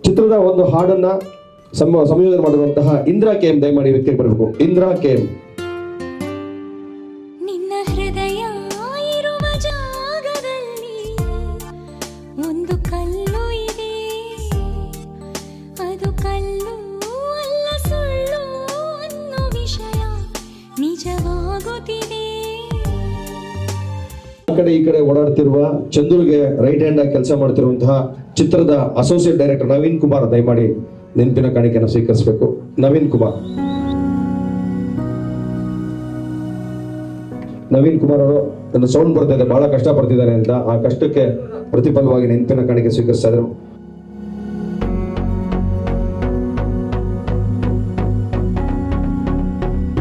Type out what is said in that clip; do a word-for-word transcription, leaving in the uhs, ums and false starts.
ಚಿತ್ರದ ಒಂದು ಹಾಡನ್ನ ಸಂಯೋಜನೆ ಮಾಡಿರುವಂತಹ ಇಂದ್ರಾ ಕೆ ಎಂ ದಯಮಾಡಿ ವೇದಿಕೆಗೆ ಬರಬೇಕು. Indra K M. ನಿನ್ನ ಹೃದಯ ಇರುವ ಜಾಗದಲ್ಲಿ ಒಂದು ಕಲ್ಲು ಇದೆ, ಅದು ಕಲ್ಲು ಅಲ್ಲ ಸುಳ್ಳು ಅನ್ನೋ ವಿಷಯ ನಿಜವಾಗುತ್ತಿದೆ. ಆ ಕಡೆ ಈ ಕಡೆ ಓಡಾಡ್ತಿರುವ ಚಂದ್ರುಗೆ ರೈಟ್ ಹ್ಯಾಂಡ್ ಆಗಿ ಕೆಲಸ ಮಾಡ್ತಿರುವಂತಹ ಚಿತ್ರದ ಅಸೋಸಿಯೇಟ್ ಡೈರೆಕ್ಟರ್ ನವೀನ್ ಕುಮಾರ್ ದಯಮಾಡಿ ನೆನಪಿನ ಕಾಣಿಕೆಯನ್ನು ಸ್ವೀಕರಿಸಬೇಕು. ನವೀನ್ ಕುಮಾರ್ ನವೀನ್ ಕುಮಾರ್ ಅವರು ನನ್ನ ಸೌಂಡ್ ಬರ್ತಾ ಇದೆ, ಬಹಳ ಕಷ್ಟ ಪಡ್ತಿದ್ದಾರೆ ಅಂತ, ಆ ಕಷ್ಟಕ್ಕೆ ಪ್ರತಿಫಲವಾಗಿ ನೆನಪಿನ ಕಾಣಿಕೆ ಸ್ವೀಕರಿಸ್ತಾ ಇದ್ರು.